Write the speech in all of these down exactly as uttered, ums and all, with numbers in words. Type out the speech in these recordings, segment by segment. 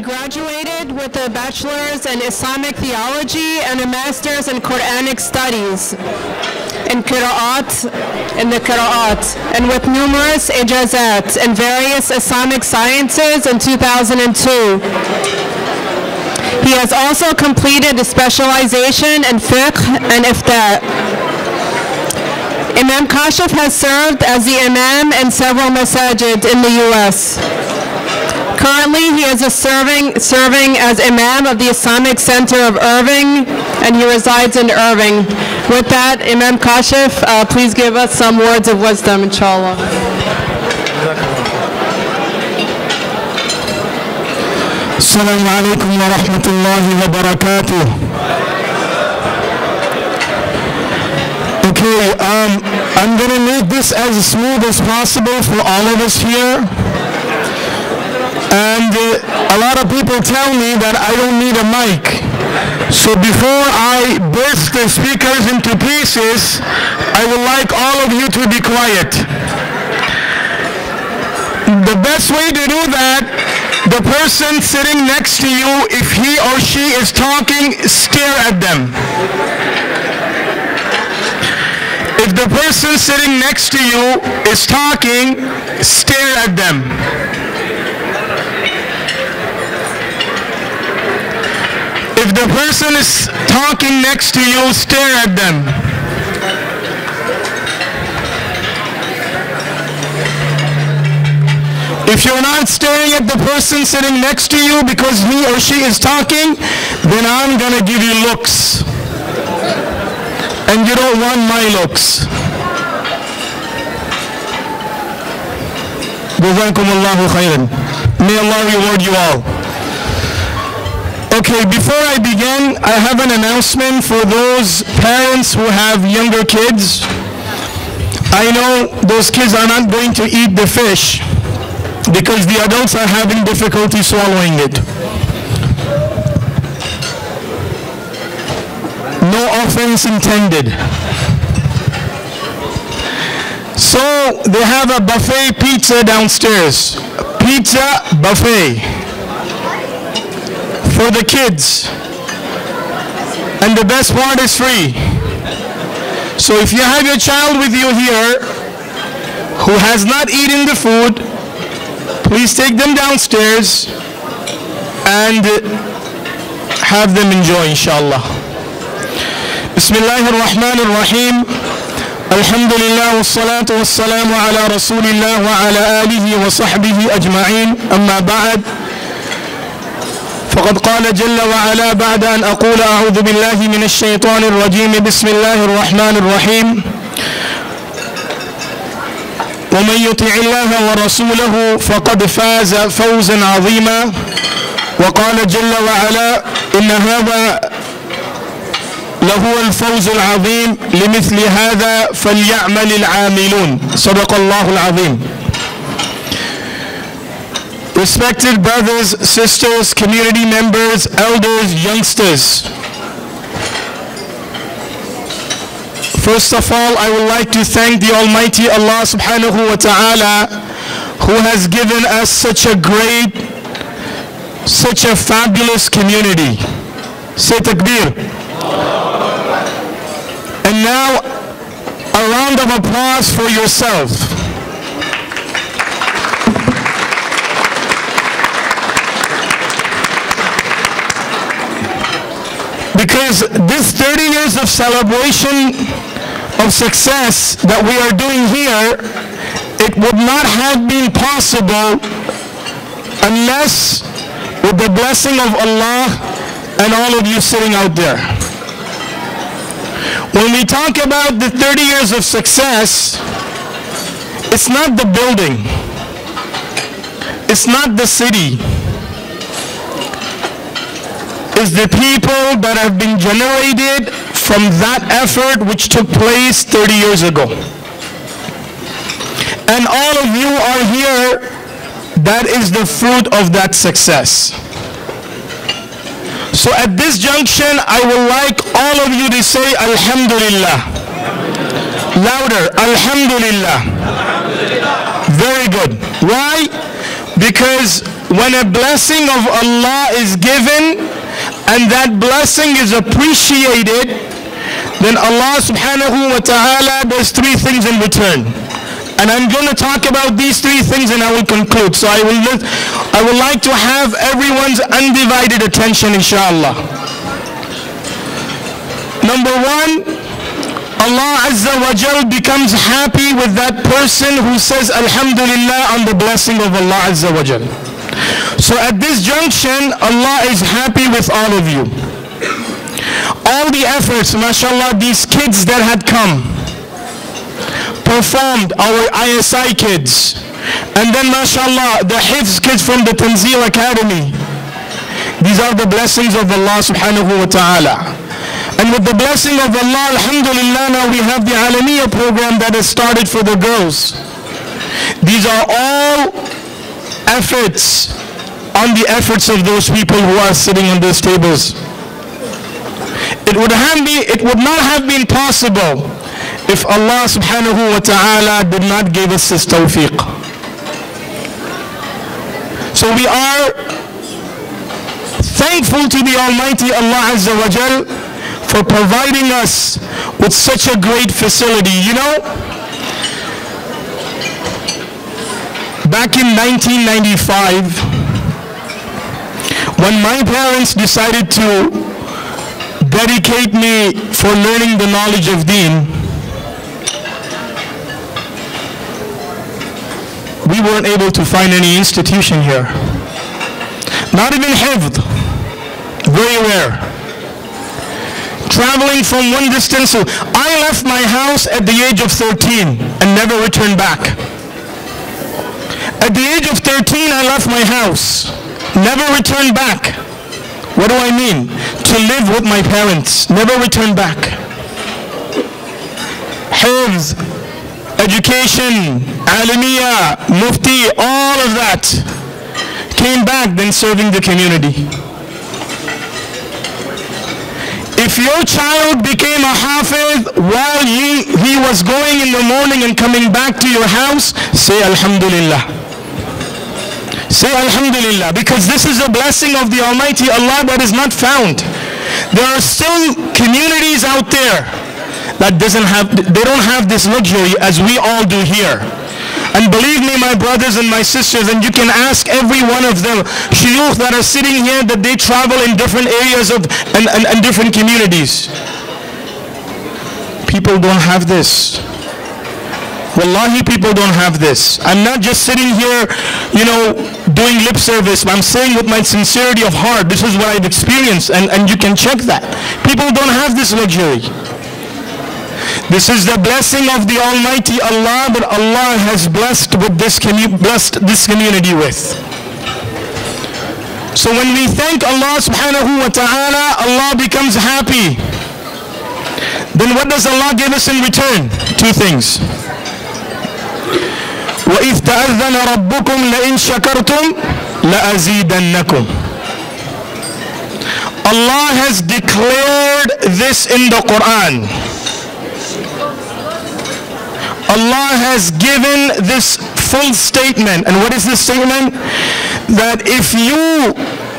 He graduated with a bachelor's in Islamic theology and a master's in Quranic studies in Qira'at, in the Qira'at, and with numerous ijazat in various Islamic sciences in two thousand two. He has also completed a specialization in fiqh and ifta. Imam Kashif has served as the imam in several masajid in the U S. Currently, he is a serving, serving as imam of the Islamic Center of Irving, and he resides in Irving. With that, Imam Kashif, uh, please give us some words of wisdom, inshallah. Assalamu alaikum wa rahmatullahi wa barakatuh. Okay, um, I'm going to make this as smooth as possible for all of us here. And uh, a lot of people tell me that I don't need a mic. So before I burst the speakers into pieces, I would like all of you to be quiet. The best way to do that, the person sitting next to you, if he or she is talking, stare at them. If the person sitting next to you is talking, stare at them. If the person is talking next to you, stare at them. If you're not staring at the person sitting next to you because he or she is talking, then I'm going to give you looks. And you don't want my looks. Jazakumullahu khairan. May Allah reward you all. Okay, before I begin, I have an announcement for those parents who have younger kids. I know those kids are not going to eat the fish because the adults are having difficulty swallowing it. No offense intended. So they have a buffet pizza downstairs. Pizza buffet for the kids. And the best part is free. So if you have your child with you here who has not eaten the food, please take them downstairs and have them enjoy, inshallah. Bismillah ar-Rahman ar-Rahim. Alhamdulillah wa salatu wa salamu ala Rasulillah wa ala alihi wa sahbihi ajma'in. Amma ba'd. فقد قال جل وعلا بعد أن أقول أعوذ بالله من الشيطان الرجيم بسم الله الرحمن الرحيم ومن يطع الله ورسوله فقد فاز فوزا عظيما وقال جل وعلا إن هذا لهو الفوز العظيم لمثل هذا فليعمل العاملون صدق الله العظيم. Respected brothers, sisters, community members, elders, youngsters. First of all, I would like to thank the Almighty Allah subhanahu wa ta'ala who has given us such a great, such a fabulous community. Say takbir. And now, a round of applause for yourself. Because this thirty years of celebration of success that we are doing here, it would not have been possible unless with the blessing of Allah and all of you sitting out there. When we talk about the thirty years of success, it's not the building, it's not the city, it's the people that have been generated from that effort which took place thirty years ago. And all of you are here, that is the fruit of that success. So at this junction, I would like all of you to say Alhamdulillah. Louder, Alhamdulillah. Very good. Why? Because when a blessing of Allah is given and that blessing is appreciated, then Allah subhanahu wa ta'ala does three things in return. And I'm going to talk about these three things and I will conclude. So I will, I would like to have everyone's undivided attention, inshallah. Number one, Allah Azza wa Jal becomes happy with that person who says Alhamdulillah on the blessing of Allah Azza wa Jal. So at this junction, Allah is happy with all of you. All the efforts, mashallah, these kids that had come, performed, our I S I kids, and then mashallah, the Hifz kids from the Tanzil Academy. These are the blessings of Allah subhanahu wa ta'ala. And with the blessing of Allah, alhamdulillah, now we have the Alamiya program that has started for the girls. These are all efforts on the efforts of those people who are sitting on those tables. It would, have be, it would not have been possible if Allah subhanahu wa ta'ala did not give us this tawfiq. So we are thankful to the Almighty Allah Azza wa Jal for providing us with such a great facility. You know, back in nineteen ninety-five, when my parents decided to dedicate me for learning the knowledge of Deen, we weren't able to find any institution here. Not even Hifd. Very rare. Traveling from one distance. I left my house at the age of thirteen and never returned back. At the age of thirteen, I left my house. Never returned back. What do I mean? To live with my parents. Never returned back. Hifz, education, Alamiya, Mufti, all of that. Came back, then serving the community. If your child became a hafiz while he, he was going in the morning and coming back to your house, say Alhamdulillah. Say Alhamdulillah, because this is a blessing of the Almighty Allah that is not found. There are still communities out there that doesn't have, they don't have this luxury as we all do here. And believe me, my brothers and my sisters, and you can ask every one of them, shuyukh that are sitting here, that they travel in different areas of and, and, and different communities. People don't have this. Wallahi, people don't have this. I'm not just sitting here, you know, doing lip service. I'm saying with my sincerity of heart, this is what I've experienced, and, and you can check that. People don't have this luxury. This is the blessing of the Almighty Allah that Allah has blessed with this blessed this community with. So when we thank Allah subhanahu wa ta'ala, Allah becomes happy. Then what does Allah give us in return? Two things. وَإِذْ تَأَذَّنَ رَبُّكُمْ لَإِنْ شَكَرْتُمْ لَأَزِيدَنَّكُمْ. Allah has declared this in the Quran. Allah has given this full statement. And what is this statement? That if you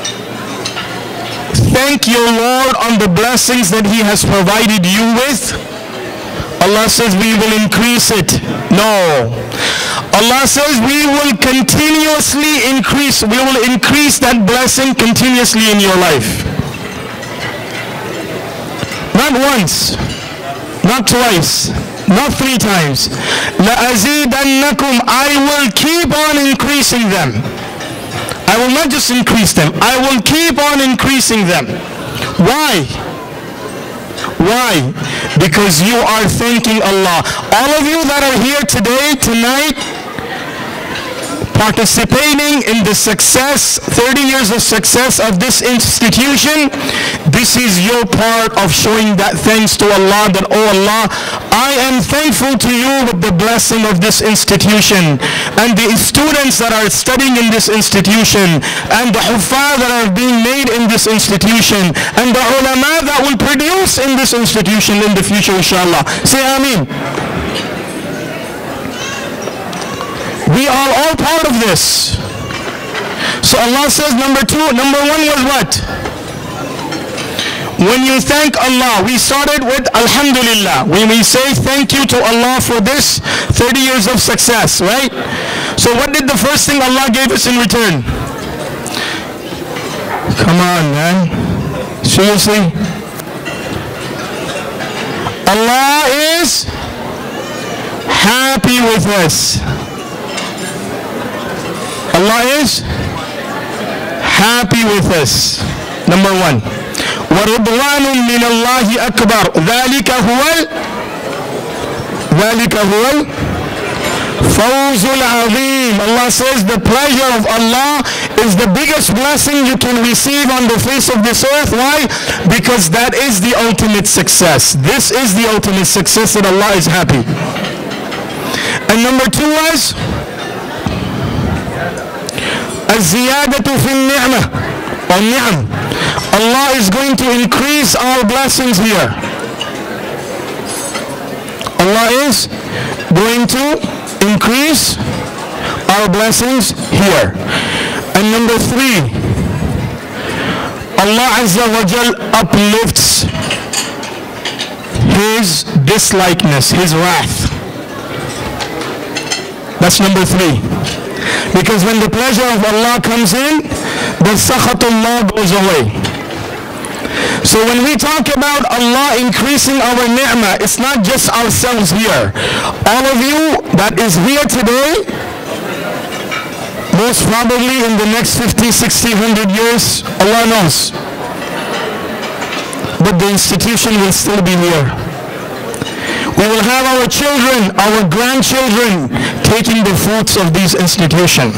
thank your Lord on the blessings that He has provided you with, Allah says we will increase it. No. Allah says we will continuously increase. We will increase that blessing continuously in your life. Not once. Not twice. Not three times. لَأَزِيدَنَّكُمْ. I will keep on increasing them. I will not just increase them. I will keep on increasing them. Why? Why? Because you are thanking Allah. All of you that are here today, tonight, participating in the success, thirty years of success of this institution, this is your part of showing that thanks to Allah, that, oh Allah, I am thankful to you with the blessing of this institution, and the students that are studying in this institution, and the huffaz that are being made in this institution, and the ulama that will produce in this institution in the future, inshallah. Say Ameen. We are all part of this. So Allah says number two, number one was what? When you thank Allah, we started with Alhamdulillah. When we say thank you to Allah for this thirty years of success, right? So what did the first thing Allah gave us in return? Come on, man. Seriously? Allah is happy with us. Allah is happy with us. Number one. وَرِضْوَانٌ مِّنَ اللَّهِ أَكْبَرُ ذَلِكَ هُوَ ذَلِكَ هُوَ الْفَوْزُ الْعَظِيمُ. Allah says the pleasure of Allah is the biggest blessing you can receive on the face of this earth. Why? Because that is the ultimate success. This is the ultimate success, that Allah is happy. And number two was الزيادة في النعمة or ni'am. Allah is going to increase our blessings here. Allah is going to increase our blessings here. And number three, Allah Azza wa Jal uplifts His dislikeness, His wrath. That's number three. Because when the pleasure of Allah comes in, the sakhatullah goes away. So when we talk about Allah increasing our ni'mah, it's not just ourselves here. All of you that is here today, most probably in the next fifty, sixty, one hundred years, Allah knows. But the institution will still be here. We will have our children, our grandchildren taking the fruits of these institutions.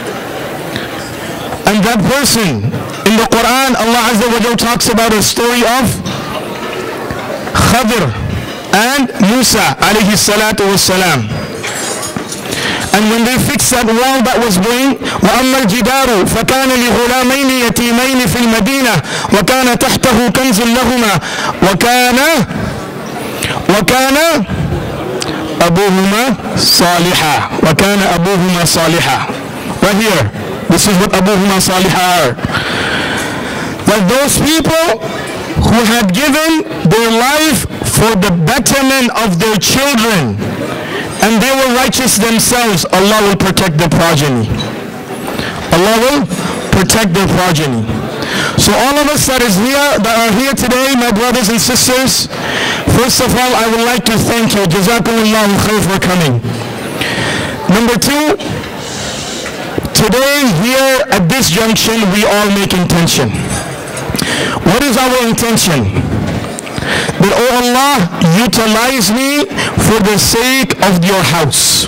And that person, in the Quran, Allah Azza wa Jalla talks about a story of Khadr and Musa alayhi salatu wassalam. And when they fixed that wall that was going, وَأَمَّا الْجِدَارُ فَكَانَ لِغُلَامَيْنِ يَتِيمَيْنِ فِي الْمَدِينَةِ وَكَانَ تَحْتَهُ كَنْزٌ لَهُمَا وَكَانَ وَكَانَ أَبُوهُمَا صَالِحًا وَكَانَ أَبُوهُمَا صَالِحًا. Right here. This is what Abuhuma Salihah are. That those people who had given their life for the betterment of their children, and they were righteous themselves, Allah will protect their progeny. Allah will protect their progeny. So all of us that is here, that are here today, my brothers and sisters, first of all, I would like to thank you. Jazakumullahu khair for coming. Number two, today, here at this junction, we all make intention. What is our intention? That, oh Allah, utilize me for the sake of your house.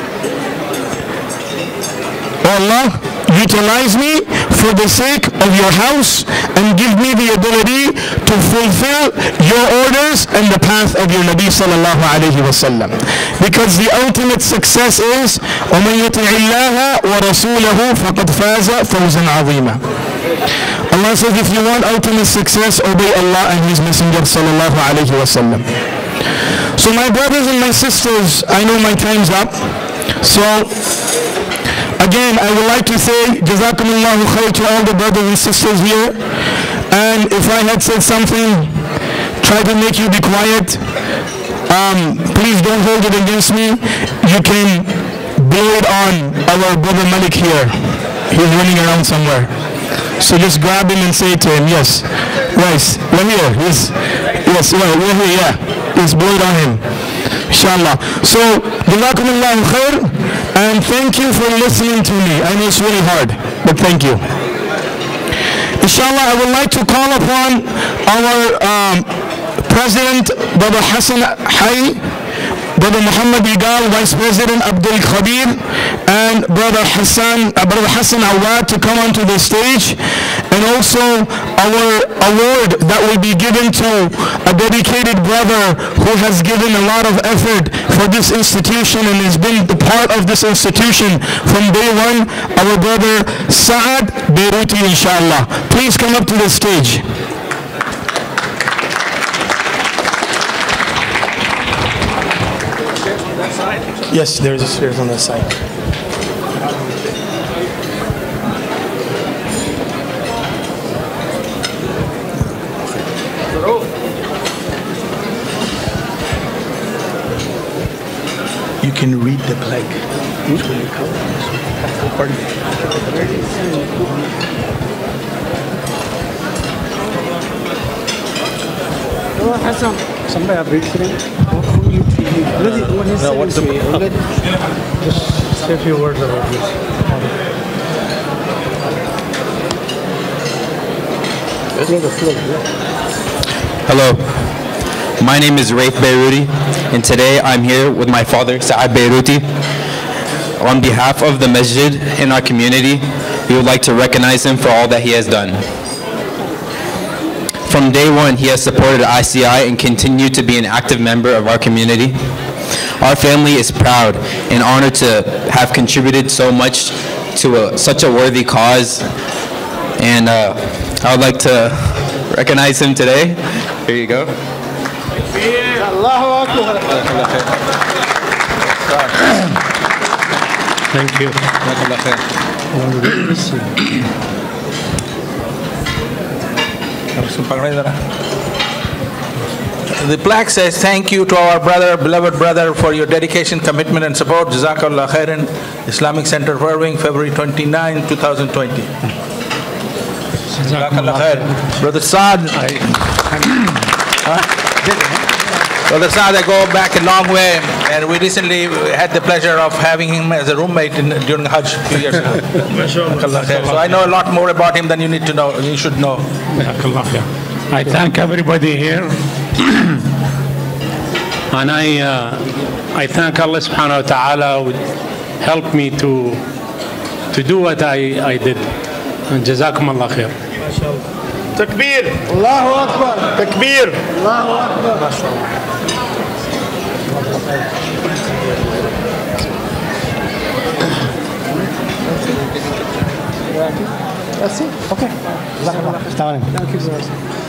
Oh Allah, utilize me for the sake of your house and give me the ability to fulfill your orders and the path of your Nabi sallallahu alayhi wa sallam. Because the ultimate success is وَمَنْ يُطِعِ اللَّهَ وَرَسُولَهُ فَقَدْ فَازَ فَوْزًا عَظِيمًا. Allah says, if you want ultimate success, obey Allah and His Messenger sallallahu alayhi wa sallam. So my brothers and my sisters, I know my time's up. So again, I would like to say Jazakumullahu khair to all the brothers and sisters here. And if I had said something, try to make you be quiet. Um, please don't hold it against me. You can blow it on our brother Malik here. He's running around somewhere. So just grab him and say to him, yes, yes, we're here. He's, yes, well, we're here, yeah. Just blow it on him. Inshallah. So, Jazakumullahu khair. And thank you for listening to me. I know it's really hard, but thank you. Inshallah, I would like to call upon our um, President, Brother Hassan Hay, Brother Muhammad Igal, Vice President Abdul Khabir, and Brother Hassan, uh, Brother Hassan Awad to come onto the stage. And also our award that will be given to a dedicated brother who has given a lot of effort for this institution and has been the part of this institution from day one, our brother Saad Beiruti, inshallah. Please come up to the stage. Yes, there's a stairs on that side. can read the plaque. Which will you cover? Pardon me. Somebody have read for him. No, what's the... Just say a few words about this. Hello, my name is Raif Beiruti, and today I'm here with my father, Saad Beiruti. On behalf of the masjid in our community, we would like to recognize him for all that he has done. From day one, he has supported I C I and continued to be an active member of our community. Our family is proud and honored to have contributed so much to a, such a worthy cause, and uh, I would like to recognize him today. Here you go. Thank you. The plaque says, thank you to our brother, beloved brother, for your dedication, commitment, and support. Jazakallah khairan. Islamic Center for Irving, February twenty-ninth, two thousand twenty. Jazakallah khair. Brother Saad, I, huh? Brother Saad, I go back a long way, and we recently had the pleasure of having him as a roommate in, during Hajj a few years ago. Jazakallah khair. So I know a lot more about him than you need to know. You should know. I thank everybody here. And I, uh, I thank Allah subhanahu wa ta'ala would help me to, to do what I, I did. And Jazakum Allah khair. Takbir! Allahu Akbar! Takbir! Allahu Akbar! That's it? Okay. Thank you, sir.